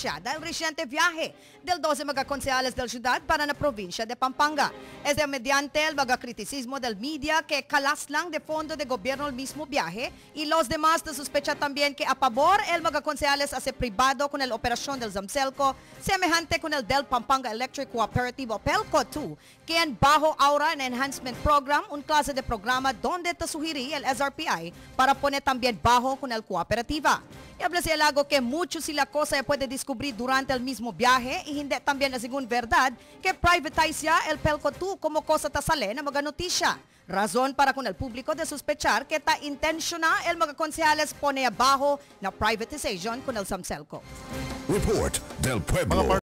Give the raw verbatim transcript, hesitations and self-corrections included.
anunciada el reciente viaje del doce megaconsejales del ciudad para la provincia de Pampanga. Es de mediante el megacriticismo del media que calaslang de fondo de gobierno el mismo viaje y los demás de sospecha también que a favor el megaconsejales hace privado con la operación del Zamcelco, semejante con el del Pampanga Electric Cooperative o PELCO dos, que en bajo ahora en Enhancement Program, un clase de programa donde te sugerí el S R P I para poner también bajo con el cooperativa. Y habla si el algo que mucho si la cosa se puede descubrir durante el mismo viaje y hindi también es según verdad que privatize ya el PELCO dos como cosa ta sale na mga notisya. Razón para con el público de sospechar que ta intentiona el mga konsehales pone abajo na privatization con el Zamcelco. Report del Pueblo.